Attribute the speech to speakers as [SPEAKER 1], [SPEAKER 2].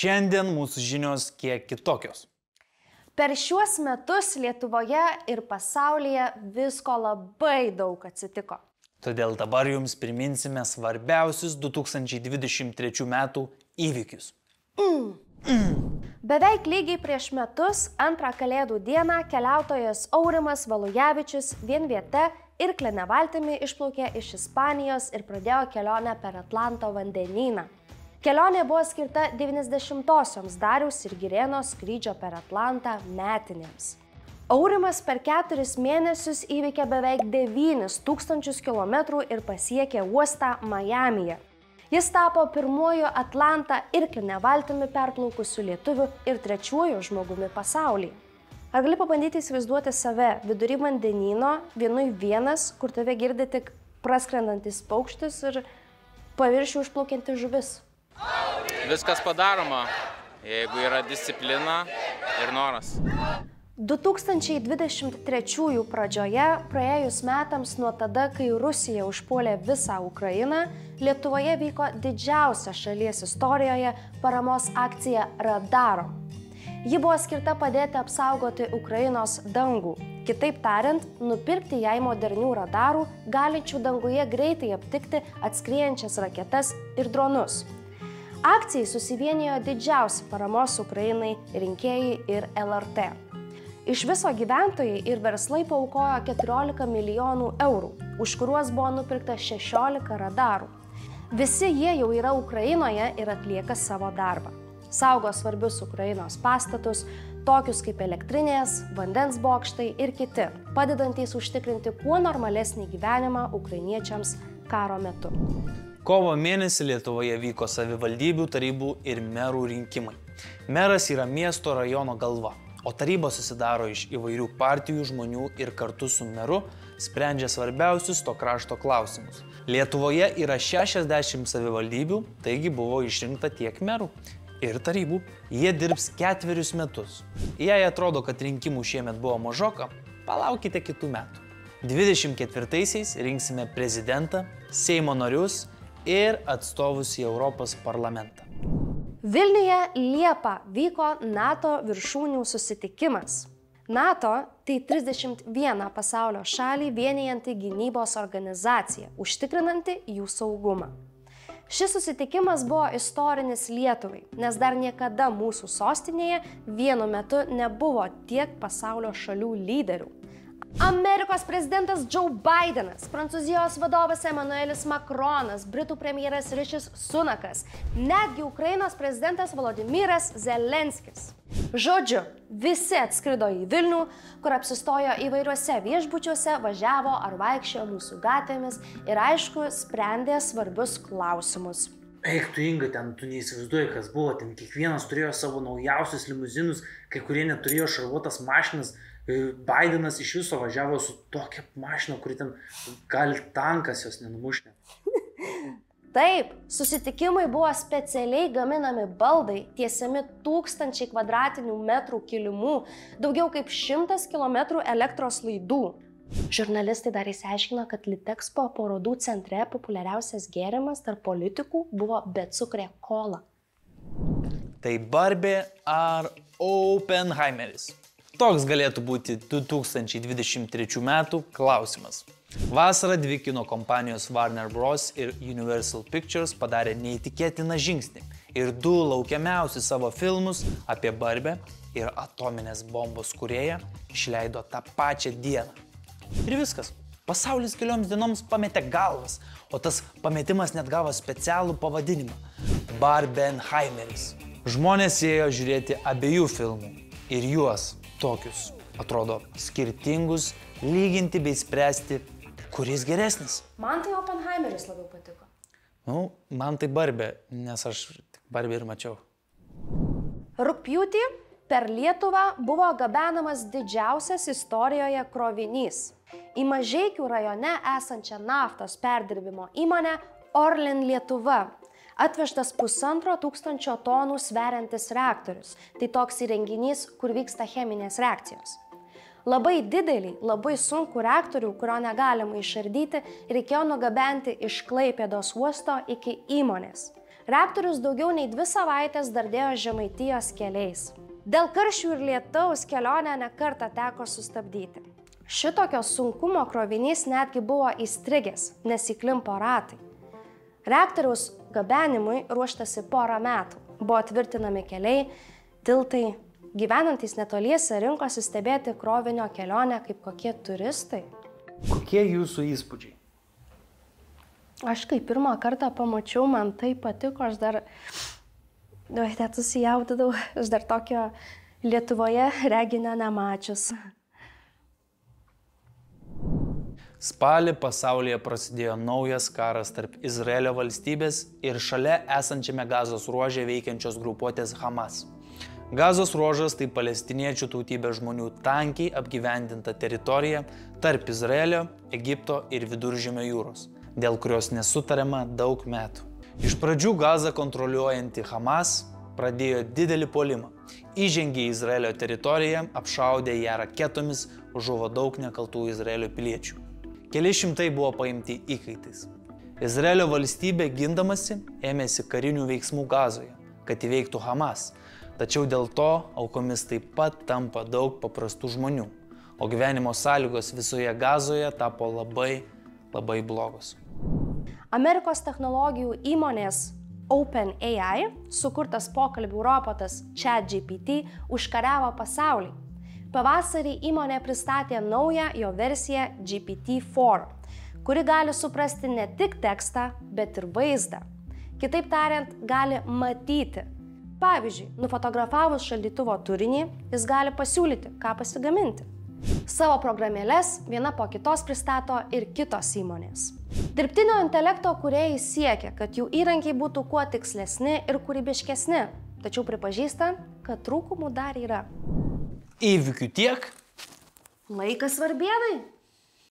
[SPEAKER 1] Šiandien mūsų žinios kiek kitokios.
[SPEAKER 2] Per šiuos metus Lietuvoje ir pasaulyje visko labai daug atsitiko.
[SPEAKER 1] Todėl dabar jums priminsime svarbiausius 2023 metų įvykius.
[SPEAKER 2] Beveik lygiai prieš metus, antrą Kalėdų dieną, keliautojas Aurimas Valujavičius vienviete ir Klenevaltimi išplaukė iš Ispanijos ir pradėjo kelionę per Atlanto vandenyną. Kelionė buvo skirta 90-osioms Dariaus ir Girėno skrydžio per Atlantą metinėms. Aurimas per 4 mėnesius įveikė beveik 9000 km ir pasiekė uostą Majamyje. Jis tapo pirmuoju Atlantą ir Klenevaltimi perplaukusiu lietuviu ir trečiuoju žmogumi pasaulyje. Ar gali pabandyti įsivaizduoti save vidury vandenyno, vienui vienas, kur tave girdi tik praskrendantis paukštis ir paviršių užplaukianti žuvis?
[SPEAKER 3] Viskas padaroma, jeigu yra disciplina ir noras.
[SPEAKER 2] 2023 pradžioje, praėjus metams nuo tada, kai Rusija užpuolė visą Ukrainą, Lietuvoje vyko didžiausia šalies istorijoje paramos akcija Radarom. Ji buvo skirta padėti apsaugoti Ukrainos dangų. Kitaip tariant, nupirkti jai modernių radarų, galinčių danguje greitai aptikti atskriejančias raketas ir dronus. Akcijai susivienijo didžiausi paramos Ukrainai rinkėjai ir LRT. Iš viso gyventojai ir verslai paaukojo 14 milijonų eurų, už kuriuos buvo nupirkta 16 radarų. Visi jie jau yra Ukrainoje ir atlieka savo darbą. Saugo svarbius Ukrainos pastatus, tokius kaip elektrinės, vandens bokštai ir kiti, padedantys užtikrinti kuo normalesnį gyvenimą ukrainiečiams karo metu.
[SPEAKER 1] Kovo mėnesį Lietuvoje vyko savivaldybių, tarybų ir merų rinkimai. Meras yra miesto rajono galva, o taryba susidaro iš įvairių partijų žmonių ir kartu su meru sprendžia svarbiausius to krašto klausimus. Lietuvoje yra 60 savivaldybių, taigi buvo išrinkta tiek merų ir tarybų. Jie dirbs 4 metus. Jei atrodo, kad rinkimų šiemet buvo mažoka, palaukite kitų metų. 24-aisiais rinksime prezidentą, Seimo narius ir atstovus į Europos parlamentą.
[SPEAKER 2] Vilniuje Liepą vyko NATO viršūnių susitikimas. NATO tai 31 pasaulio šalį vienijanti gynybos organizacija, užtikrinanti jų saugumą. Šis susitikimas buvo istorinis Lietuvai, nes dar niekada mūsų sostinėje vienu metu nebuvo tiek pasaulio šalių lyderių. Amerikos prezidentas Joe Bidenas, Prancūzijos vadovas Emmanuelis Macronas, Britų premjeras Rišis Sunakas, netgi Ukrainos prezidentas Volodymyras Zelenskis. Žodžiu, visi atskrido į Vilnių, kur apsistojo įvairiuose viešbučiuose, važiavo ar vaikščiojo mūsų gatvėmis ir aišku, sprendė svarbius klausimus.
[SPEAKER 4] Eik tu Inga, ten tu neįsivaizduoji, kas buvo, ten kiekvienas turėjo savo naujausius limuzinus, kai kurie neturėjo šarvuotas mašinas. Bidenas iš viso važiavo su tokia mašina, kuri ten gali tankas jos nenumušti.
[SPEAKER 2] Taip, susitikimai buvo specialiai gaminami baldai, tiesiami 1000 kvadratinių metrų kilimų, daugiau kaip 100 km elektros laidų. Žurnalistai dar įsiaiškino, kad Litexpo parodų centre populiariausias gėrimas tarp politikų buvo becukrė kola.
[SPEAKER 1] Tai Barbie ar Oppenheimeris? Toks galėtų būti 2023 metų klausimas. Vasarą dvi kino kompanijos Warner Bros. Ir Universal Pictures padarė neįtikėtiną žingsnį ir 2 laukiamiausius savo filmus apie Barbę ir atominės bombos kūrėją išleido tą pačią dieną. Ir viskas. Pasaulis kelioms dienoms pametė galvas, o tas pametimas net gavo specialų pavadinimą – Barbenheimeris. Žmonės ėjo žiūrėti abiejų filmų ir juos tokius, atrodo, skirtingus, lyginti bei spręsti, kuris geresnis.
[SPEAKER 2] Man tai Oppenheimeris labiau patiko.
[SPEAKER 1] Man tai Barbie, nes aš tik Barbie ir mačiau.
[SPEAKER 2] Rugpjūtį per Lietuvą buvo gabenamas didžiausias istorijoje krovinys. Į Mažeikių rajone esančią naftos perdirbimo įmonę Orlen Lietuva atvežtas 1500 tonų sveriantis reaktorius. Tai toks įrenginys, kur vyksta cheminės reakcijos. Labai didelį, labai sunkų reaktorių, kurio negalima išardyti, reikėjo nugabenti iš Klaipėdos uosto iki įmonės. Raptorius daugiau nei 2 savaitės dardėjo Žemaitijos keliais. Dėl karščių ir lietaus kelionę nekartą teko sustabdyti. Šitokio sunkumo krovinys netgi buvo įstrigęs, nes įklimpo ratai. Reaktoriaus gabenimui ruoštasi porą metų. Buvo tvirtinami keliai, tiltai. Gyvenantys netoliese rinkosi stebėti krovinio kelionę kaip kokie turistai.
[SPEAKER 1] Kokie jūsų įspūdžiai?
[SPEAKER 2] Aš kai pirmą kartą pamačiau, man tai patiko, aš dar net susijaudinau, aš dar tokio Lietuvoje reginio nemačius.
[SPEAKER 1] Spalį pasaulyje prasidėjo naujas karas tarp Izraelio valstybės ir šalia esančiame Gazos ruože veikiančios grupuotės Hamas. Gazos ruožas tai palestiniečių tautybės žmonių tankiai apgyvendinta teritorija tarp Izraelio, Egipto ir Viduržemio jūros, dėl kurios nesutariama daug metų. Iš pradžių Gazą kontroliuojanti Hamas pradėjo didelį puolimą. Įžengė į Izraelio teritoriją, apšaudė ją raketomis, žuvo daug nekaltų Izraelio piliečių. Keli šimtai buvo paimti įkaitais. Izraelio valstybė gindamasi ėmėsi karinių veiksmų Gazoje, kad įveiktų Hamas. Tačiau dėl to aukomis taip pat tampa daug paprastų žmonių, o gyvenimo sąlygos visoje Gazoje tapo labai blogos.
[SPEAKER 2] Amerikos technologijų įmonės OpenAI sukurtas pokalbių robotas ChatGPT užkariavo pasaulį. Pavasarį įmonė pristatė naują jo versiją GPT-4, kuri gali suprasti ne tik tekstą, bet ir vaizdą. Kitaip tariant, gali matyti. Pavyzdžiui, nufotografavus šaldytuvo turinį, jis gali pasiūlyti, ką pasigaminti. Savo programėles viena po kitos pristato ir kitos įmonės. Dirbtinio intelekto kūrėjai siekia, kad jų įrankiai būtų kuo tikslesni ir kūrybiškesni, tačiau pripažįsta, kad trūkumų dar yra.
[SPEAKER 1] Įvykių tiek.
[SPEAKER 2] Laikas varbienai.